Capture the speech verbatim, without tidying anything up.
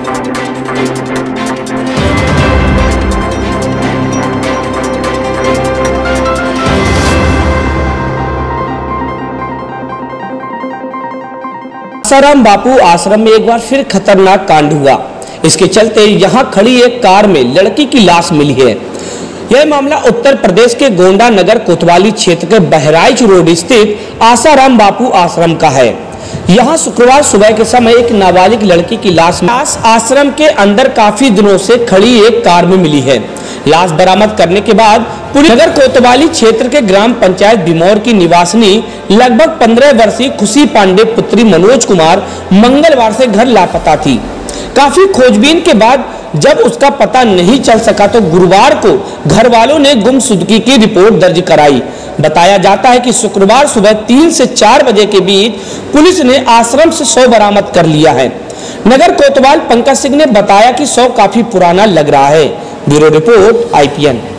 आसाराम बापू आश्रम में एक बार फिर खतरनाक कांड हुआ। इसके चलते यहां खड़ी एक कार में लड़की की लाश मिली है। यह मामला उत्तर प्रदेश के गोंडा नगर कोतवाली क्षेत्र के बहराइच रोड स्थित आसाराम बापू आश्रम का है। यहां शुक्रवार सुबह के समय एक नाबालिग लड़की की लाश लाश आश्रम के अंदर काफी दिनों से खड़ी एक कार में मिली है। लाश बरामद करने के बाद पुलिस नगर कोतवाली क्षेत्र के ग्राम पंचायत बिमौर की निवासिनी लगभग पंद्रह वर्षीय खुशी पांडे पुत्री मनोज कुमार मंगलवार से घर लापता थी। काफी खोजबीन के बाद जब उसका पता नहीं चल सका तो गुरुवार को घर वालों ने गुमशुदगी की रिपोर्ट दर्ज कराई। बताया जाता है कि शुक्रवार सुबह तीन से चार बजे के बीच पुलिस ने आश्रम से शव बरामद कर लिया है। नगर कोतवाल पंकज सिंह ने बताया कि शव काफी पुराना लग रहा है। Bureau report I P N.